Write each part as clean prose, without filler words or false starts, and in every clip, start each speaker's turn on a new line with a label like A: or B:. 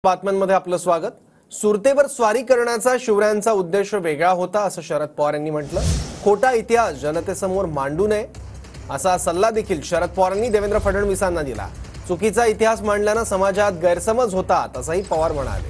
A: बातम्यांमध्ये आपलं स्वागत। सुरतेवर स्वारी करण्याचा शिवरायांचा उद्देश वेगळा होता असं शरद पवार यांनी म्हटलं। खोटा इतिहास जनतेसमोर मांडू नये असा सल्ला देखील शरद पवारांनी देवेंद्र फडणवीसांना दिला। चुकीचा इतिहास मांडल्याने समाजात गैरसमज होतात असंही पवार म्हणाले।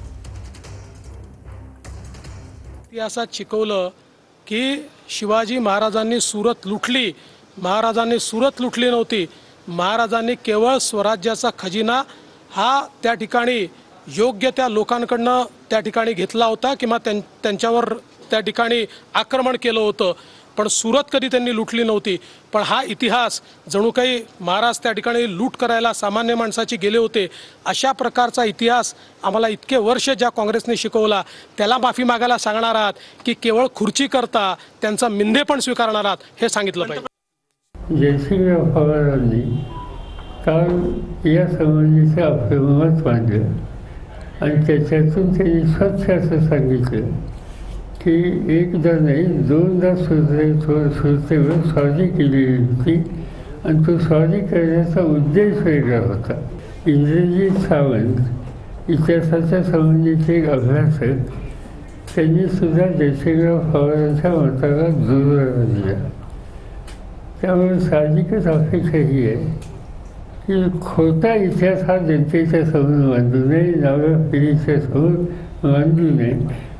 B: इतिहासात शिकवलं की शिवाजी महाराजांनी सुरत लुटली, महाराजांनी सुरत लुटली नव्हती। महाराजांनी केवळ स्वराज्याचा खजिना हा त्या ठिकाणी योग्य त्या लोकांकडनं त्या ठिकाणी घेतला होता किंवा त्यांच्यावर त्या ठिकाणी आक्रमण केलं होतं, पण सुरत कधी त्यांनी लुटली नव्हती। पण हा इतिहास जणू काही महाराज त्या ठिकाणी लूट करायला सामान्य माणसाची गेले होते अशा प्रकारचा इतिहास आम्हाला इतके वर्ष ज्या काँग्रेसने शिकवला त्याला माफी मागायला सांगणार आहात की केवळ खुर्ची करता त्यांचा मिंधे पण स्वीकारणार आहात हे सांगितलं पाहिजे।
C: जयसिंगराव पवारांनी काल या संबंधीचं आपलं मत मांडलं आणि त्याच्यातून त्यांनी स्वच्छ असं सांगितलं की एकदा नाही दोनदा सुरतेवर स्वारी केलेली होती आणि तो स्वारी करण्याचा उद्देश वेगळा होता। इंद्रजीत सावंत इतिहासाच्या संबंधीचे एक अभ्यासक त्यांनी सुद्धा जयसिंगराव पवारांच्या मताला दुजोरा दिला। त्यामुळे साहजिकच अपेक्षा ही आहे की खोटा इतिहास हा जनतेच्या समोर मांडू नये, नव्या पिढीच्या समोर मांडू नये।